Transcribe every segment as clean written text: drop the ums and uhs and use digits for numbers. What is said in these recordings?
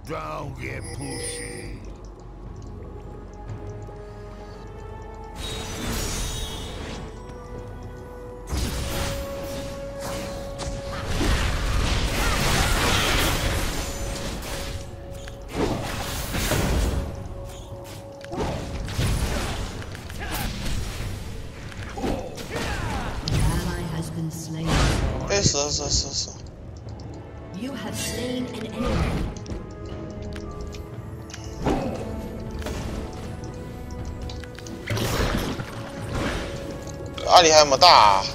Don't get pushy. 死。 You have slain an enemy. 阿里还有没有大啊？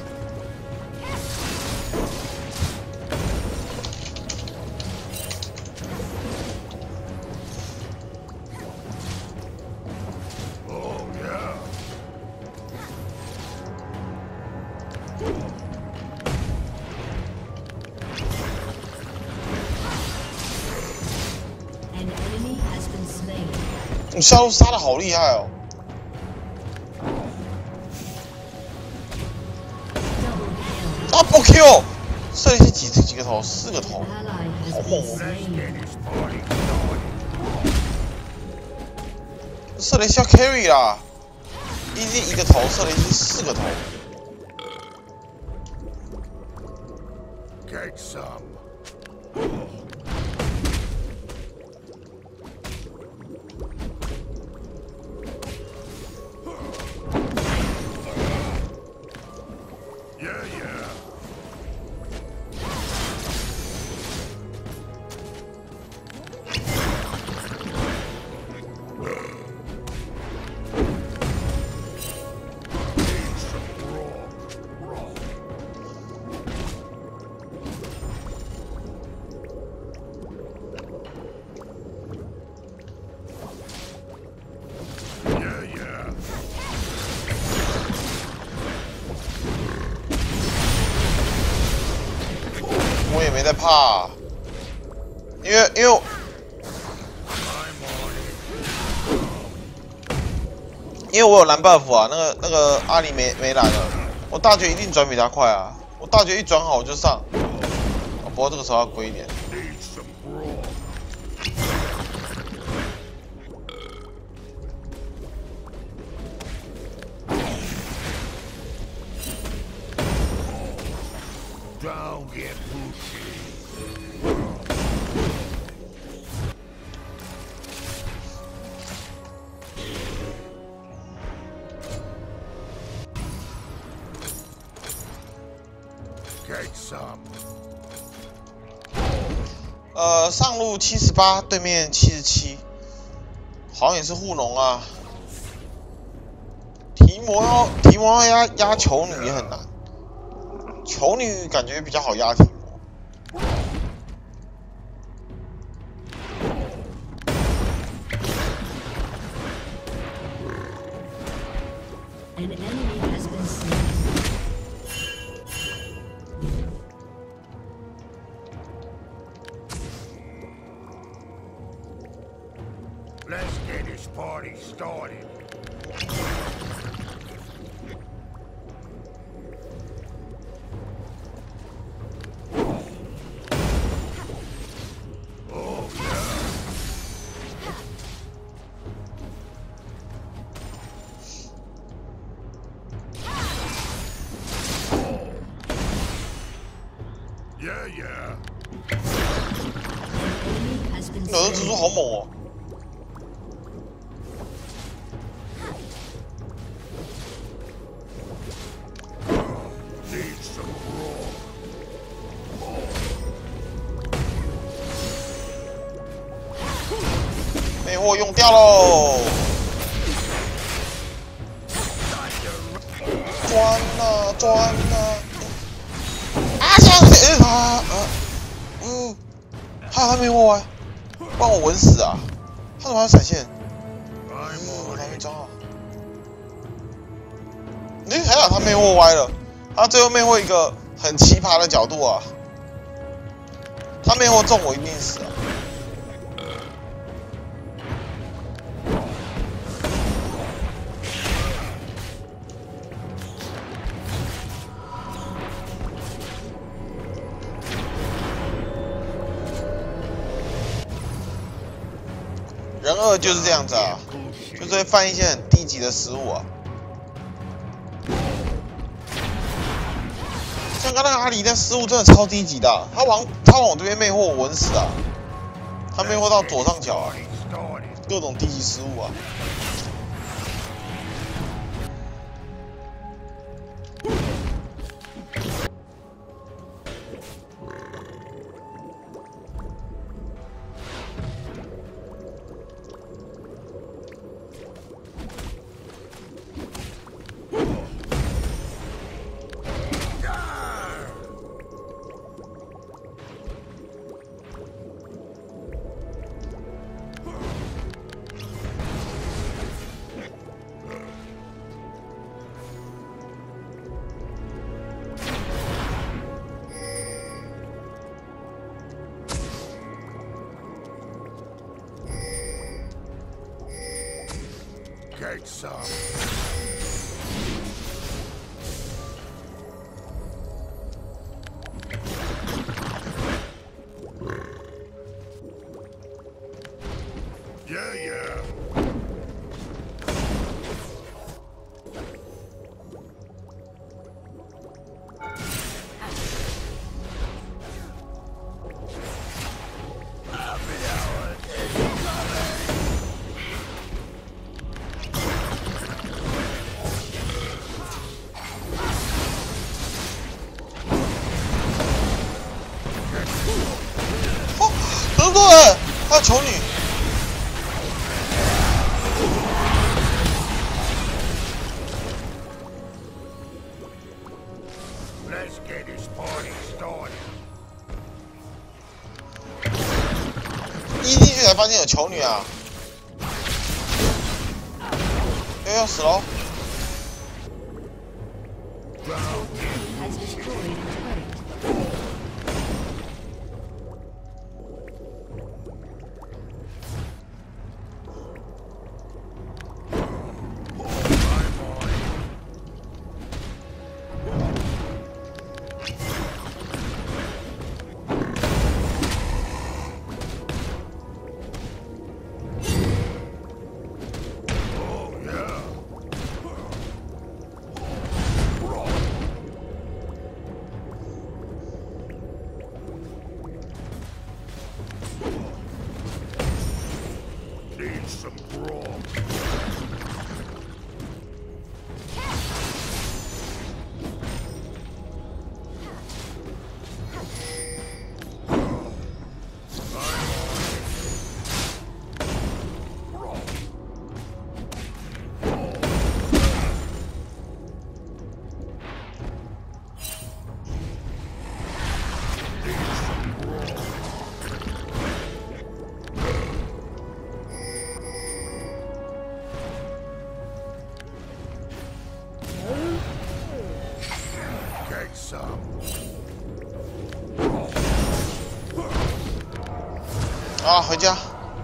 你下路杀的好厉害哦！啊 ，double kill， 射了几个头，4个头，好猛哦！射了一下 carry 啦，一个头射了4个头。 Get some. Yeah. 我也没在怕，因为我有蓝 buff 啊，那个阿里没蓝了，我大绝一定转比他快啊！我大绝一转好我就上，不过这个时候要龟一点。 Don't get pushy. 上路78，对面77，好像也是护农啊。提摩要压球女也很难，球女感觉比较好压提摩。 An enemy has been slain. Let's get this party started. Yeah. 这蜘蛛好猛哦！魅惑用掉喽！钻了！他魅惑歪，不然我稳死啊！他怎么还有闪现？我还没装好。还好他魅惑歪了，他最后魅惑一个很奇葩的角度啊！他魅惑中我一定死啊！ 人2就是这样子啊，就是会犯一些很低级的失误啊。像刚刚那个阿里那失误真的超低级的啊、他往我这边魅惑，我稳死啊！他魅惑到左上角啊，各种低级失误啊。 Get some. Yeah, yeah. 他求你！ Let's get this party started. 一进去才发现有囚女啊！要死喽！ Has destroyed a turret. Need some grog. Get some. 啊，回家。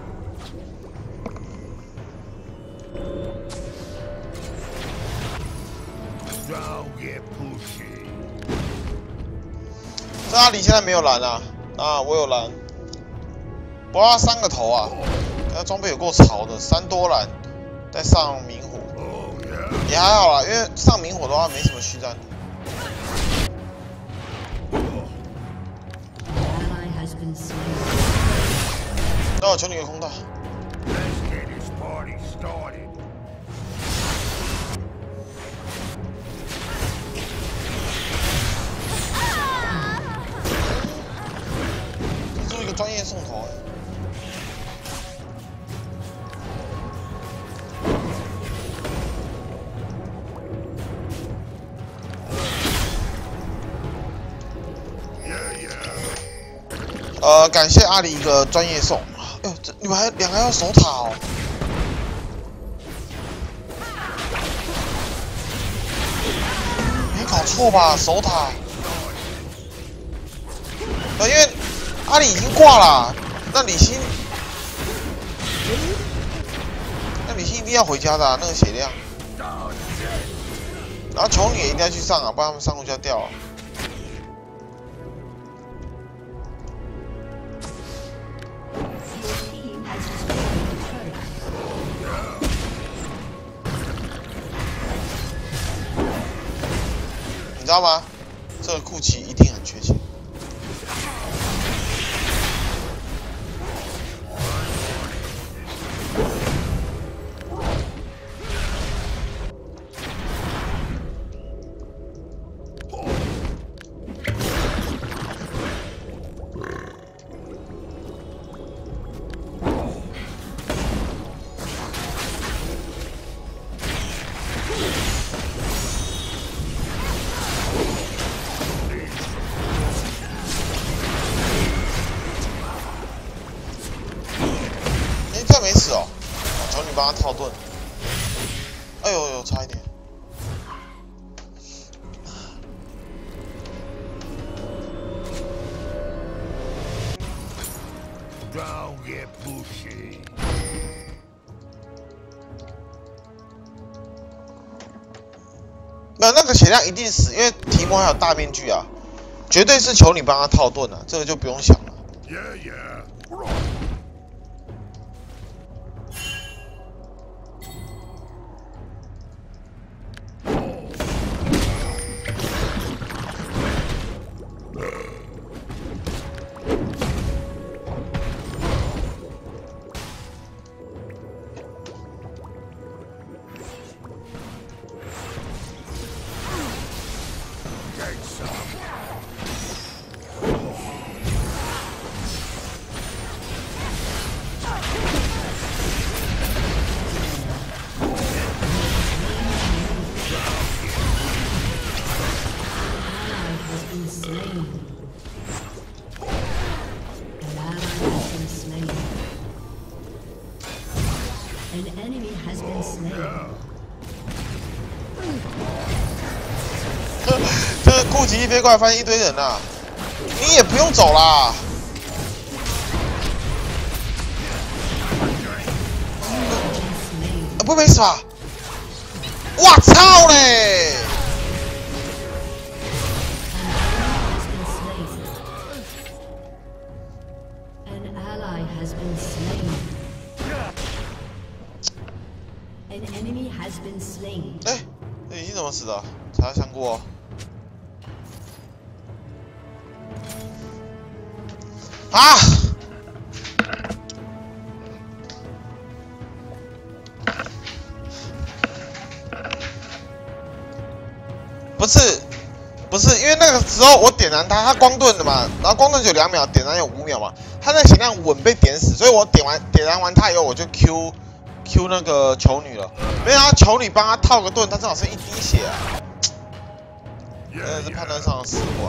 Don't get pushy. 这阿里现在没有蓝啊，啊，我有蓝。不过他3个头啊，他装备有够潮的，3多蓝，再上明火， Oh yeah. 也还好啦，因为上明火的话没什么虚战。 Ally has been slain. 那我求你个空大。 Let's get this party started. 做一个专业送头、欸。 Yeah, yeah. 感谢阿里一个专业送。哎呦，这你们2个要守塔哦。没搞错吧？守塔。因为阿里已经挂了，那李欣一定要回家的、啊，那个血量。然后囚女也一定要去上啊，不然他们上路就要掉啊。 Your team has destroyed a turret. 道吗？这个库奇一定很缺钱。没死哦，求你帮他套盾。哎呦呦，差一点。 Don't get pushy. 没有那个血量一定死，因为提莫还有大面具啊，绝对是求你帮他套盾啊，这个就不用想了。 Yeah, yeah. 这个顾及一飞过来，发现一堆人啊，你也不用走啦。不没死吧？我操嘞！ 哎，你怎么死的？查香菇哦。啊！不是，因为那个时候我点燃他光盾的嘛，然后光盾只有2秒，点燃有5秒嘛，他那个血量稳被点死，所以我点燃完他以后我就 Q 那个球女了，没想到球女帮他套个盾，他正好剩1滴血啊，真的是判断上的失误啊。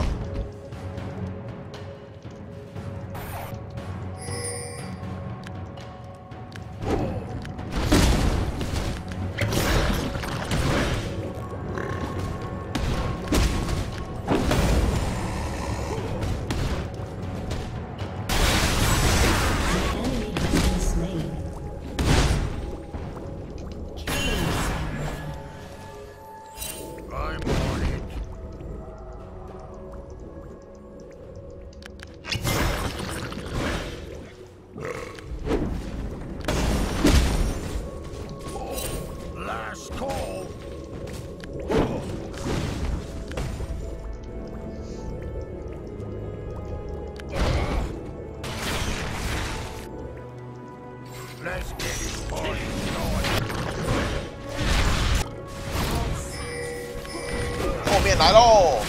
Let's get this party started. 后面来喽！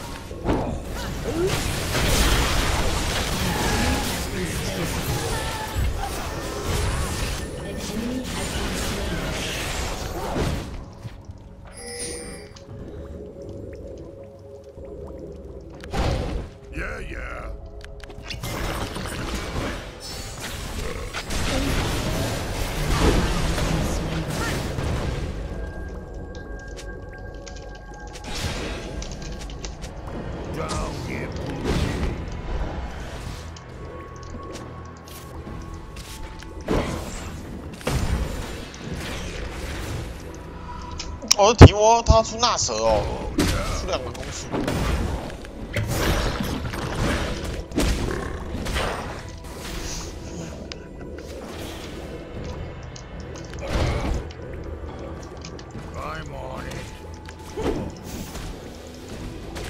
哦，提莫他出纳蛇哦，出2个攻速。 I'm on it.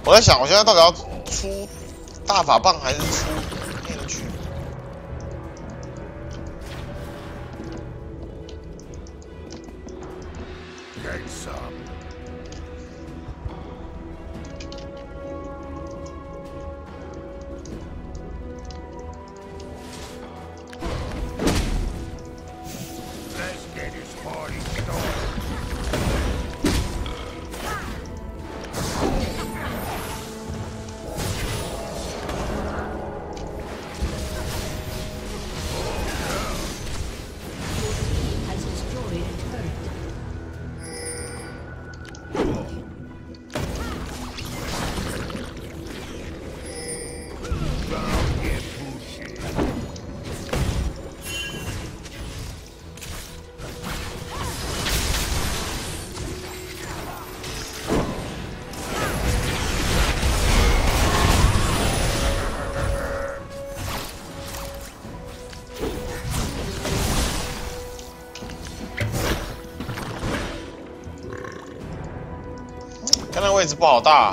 我在想，我现在到底要出大法棒还是出面具？ Get some. Let's get this party started. Has destroyed a turret. Don't get pushy. 看那位置不好大。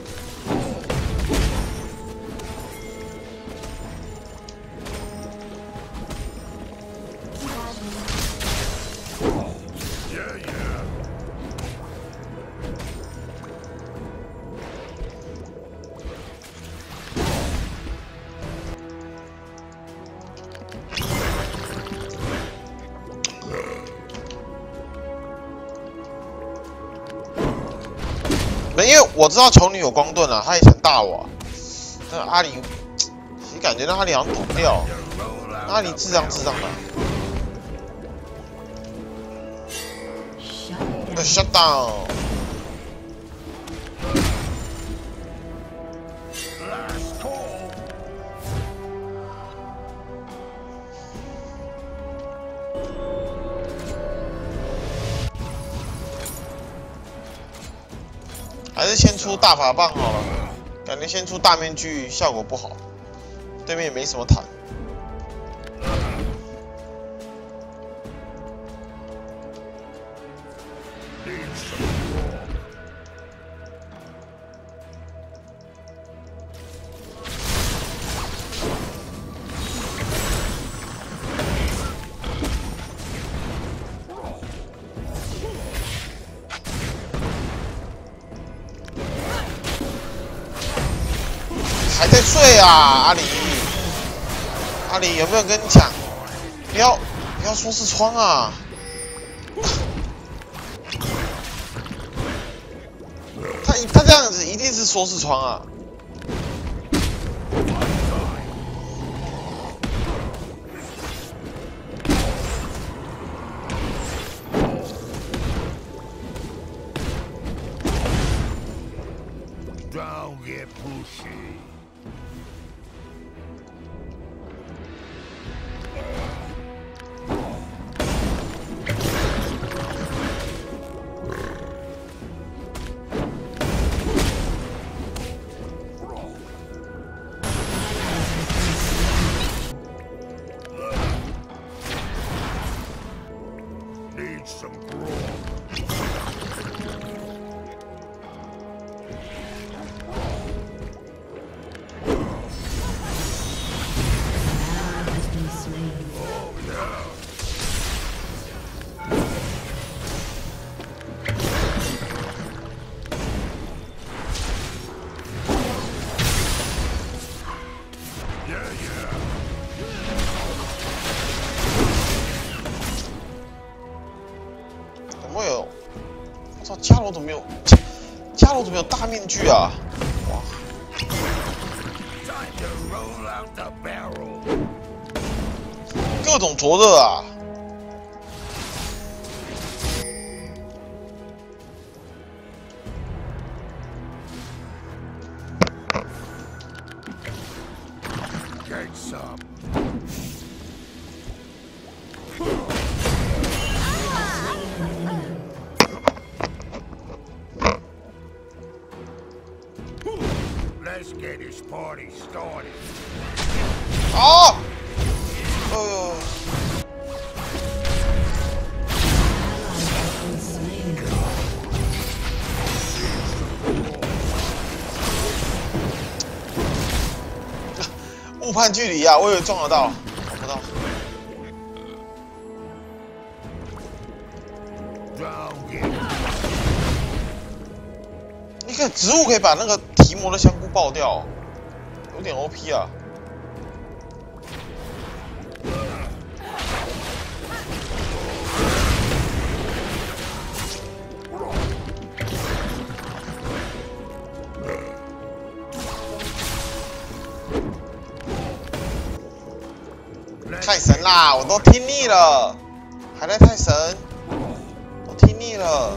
Yeah, yeah. 没，因为我知道球女有光盾啊，她也想大我。但阿里，其实感觉那阿里好像躲不掉， You roll out 阿里智障的。 Shut down. Shut down。 last call. 还是先出大法棒好了，感觉先出大面具效果不好，对面也没什么坦。 Need some more. High 还在睡啊，阿里，阿里有没有跟你讲，不要说是窗啊？他这样子一定是说是窗啊。 Don't get pushy. Need some grog. Has been slain. Oh, yeah. Yeah, yeah. 怎么会有？我操，伽罗怎么有？伽罗怎么有大面具啊？哇！ Time to roll out the barrel. 各种灼热啊！ Get some. Let's get this party started. 啊！哎呦！ Been slain. 判距离啊，我以为撞得到，撞不到。你看植物可以把那个提摩的香菇爆掉，有点 OP 啊。太神啦！我都听腻了，还在太神，我听腻了。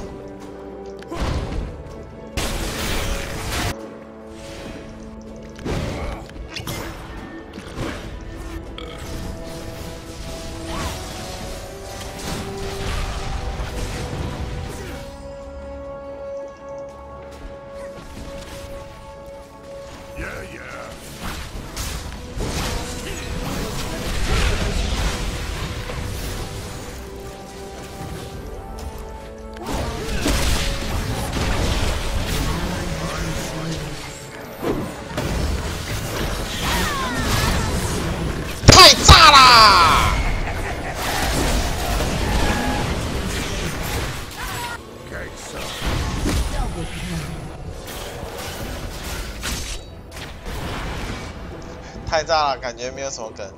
太炸啦！太炸了，感觉没有什么梗。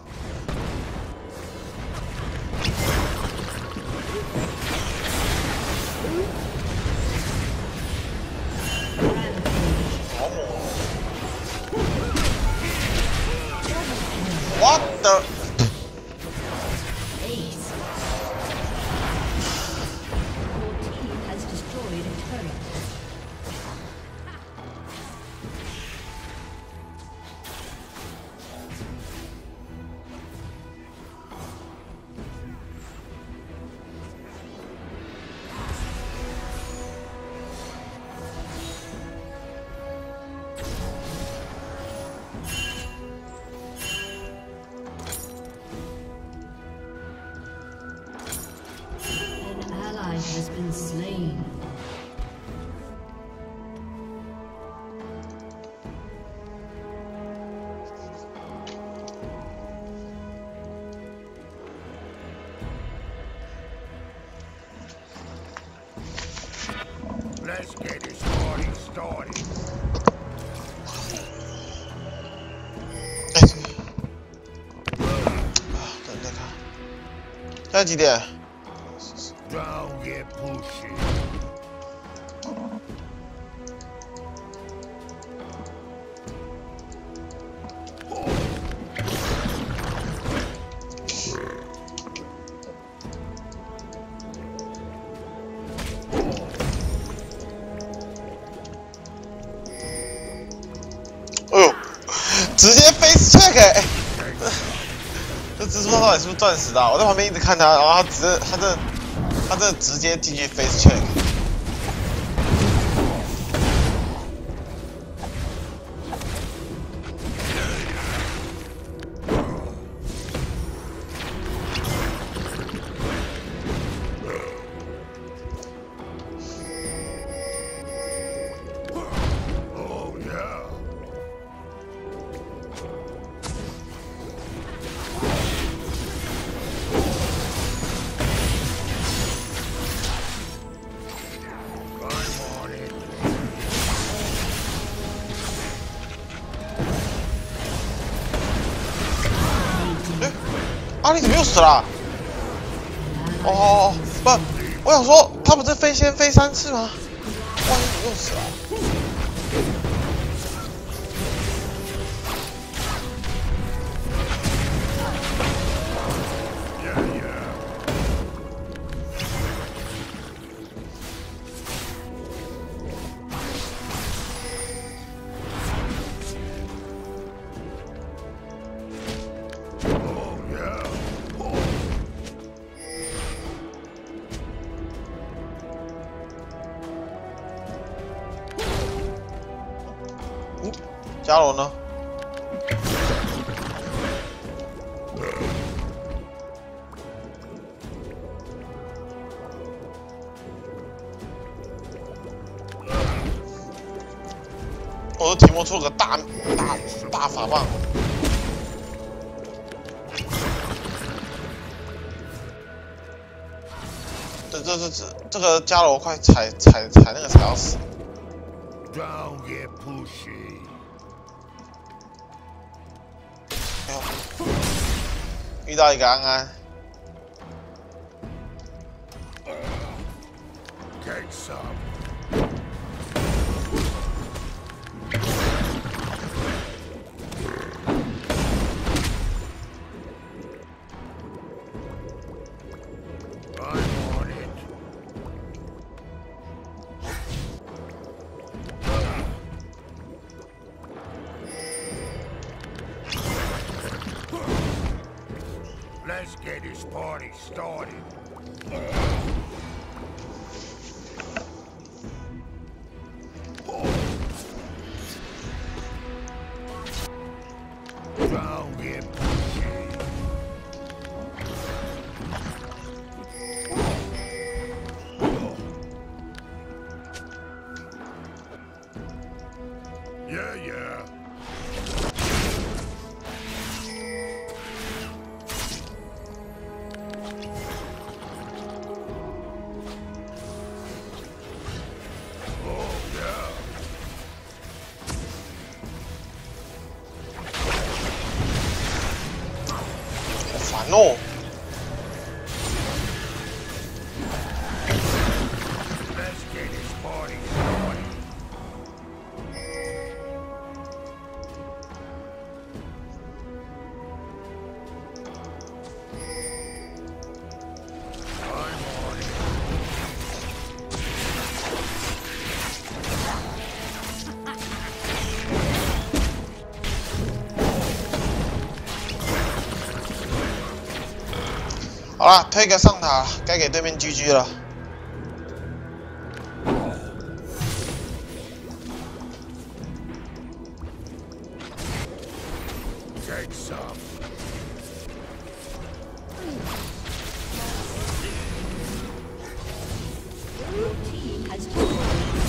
好猛！What the？ Ace. Your team has destroyed a turret. Has been slain. Let's get this party started. 等等看，现在几点？ Don't get pushy. 哎呦，直接 face check 欸这蜘蛛到底是不是钻石的啊？我在旁边一直看他，然后他这直接进去 face check。啊！你怎么又死了？哦，不，我想说，他不是先飞3次吗？哇，你怎么又死了？加罗呢？我的提莫出了个大法棒。 这个伽罗快踩那个踩到死。 Don't get pushy. 哎呦，遇到一个安安。 Take some. I'm on it. Let's get this party started. Don't get pushy. Yeah, yeah. Oh, yeah. 好烦哦！ Let's get this party started. I'm on it. 好了，推个上塔，该给对面 GG 了。 Take some. Your team has destroyed.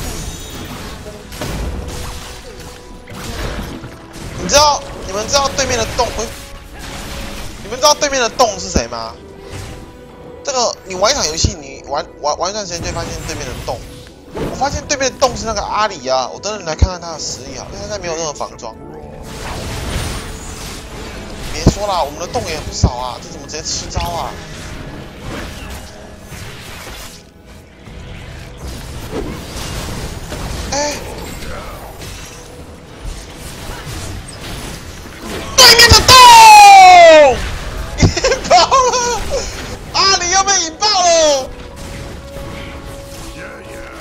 你们知道对面的洞会？你们知道对面的洞是谁吗？这个你玩一场游戏，你玩一段时间就会发现对面的洞。我发现对面的洞是那个阿里啊，我等等来看看他的实力啊，因为他没有任何防装。别说啦，我们的洞也不少啊，这怎么直接吃招啊？哎，对面的洞引爆了，阿里要被引爆了。 Yeah, yeah.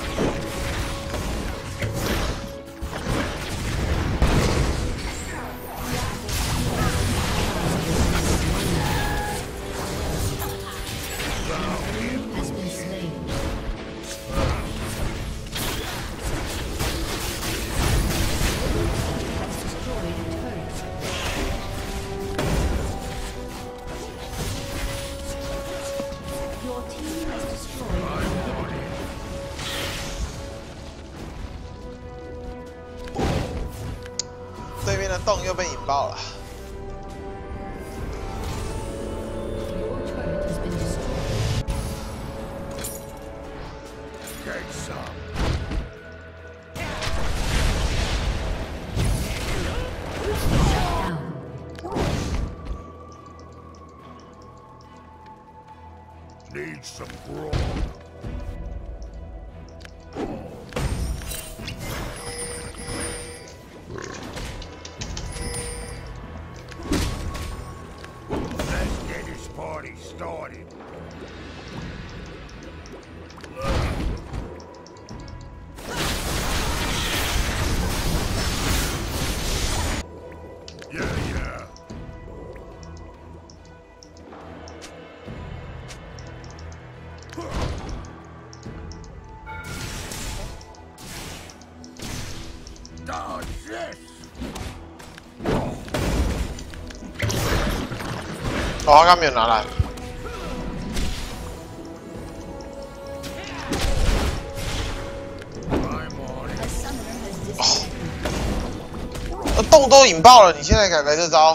Has been slain. Has destroyed a turret. Your team has destroyed an inhibitor. 对面的洞又被引爆了。 Your turret has been destroyed. Take some. Down. Need some grog. Let's get this party started. Yeah, yeah. Dodge this! 哦，他刚没有拿来。 I'm on it. A summoner has disconnected. 洞都引爆了，你现在敢来这招？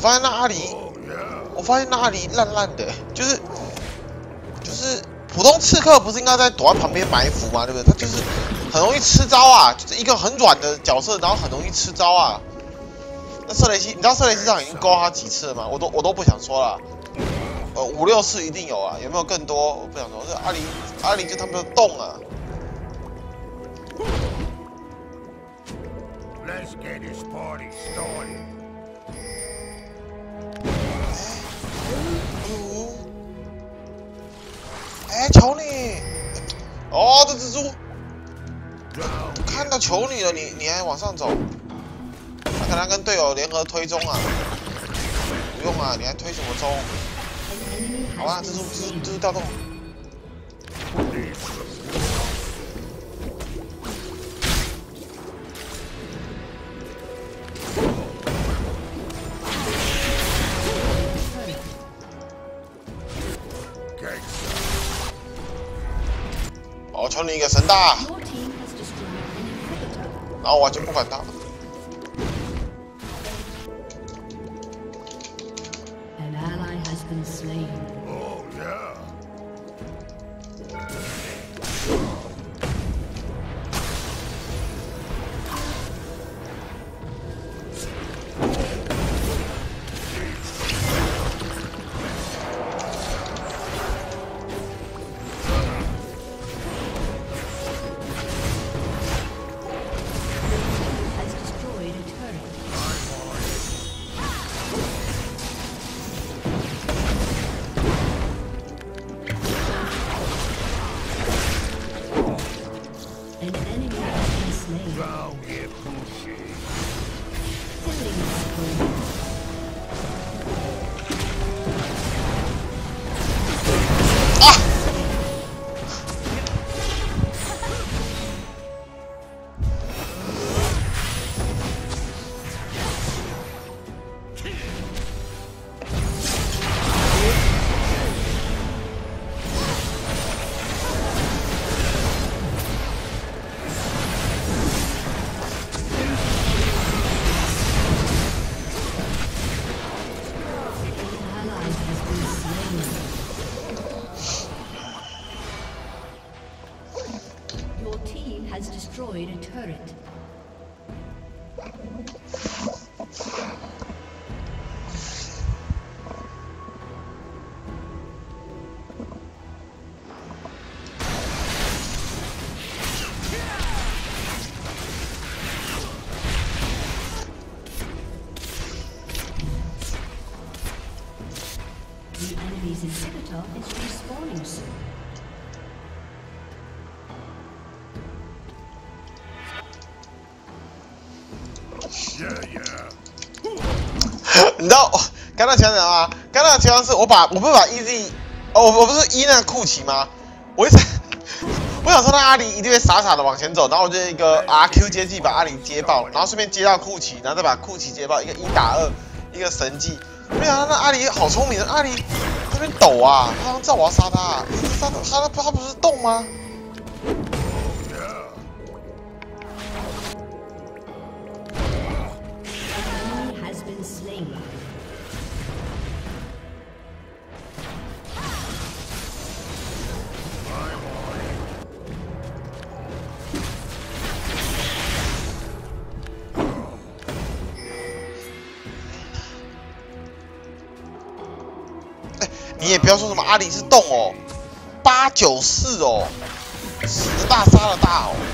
发现那阿狸，烂烂的，就是普通刺客不是应该在躲在旁边埋伏吗？对不对？他就是很容易吃招啊，就是一个很软的角色，然后很容易吃招啊。那瑟雷西，你知道瑟雷西上已经勾他几次了吗？我都不想说了。5、6次一定有啊，有没有更多？我不想说。这阿狸就他们的洞啊。 Let's get this party started. 哎，求你！哦，这蜘蛛，看到求你了，你还往上走？他可能跟队友联合推中啊？不用啊，你还推什么中？好吧，蜘蛛调动。我求你一个神大，然后我完全不管他。 An ally has been slain. Oh, yeah. Don't get pushy. Your team has destroyed a turret. The enemy's inhibitor is respawning soon. Yeah, yeah. 你知道刚才讲什么吗？刚才情况是我不是把 EZ， 我不是那个库奇吗？我想说那阿狸一定会傻傻的往前走，然后我就一个 RQ 接技把阿狸接爆，然后顺便接到库奇，然后再把库奇接爆，一个1打2，一个神技。没想到那阿狸好聪明，阿狸这边抖啊，他好像知道我要杀他，他不是动吗？ 你也不要说什么阿里是动哦，894哦，10大杀了大哦。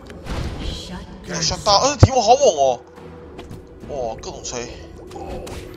吓到，提莫好猛哦！哇，各种吹。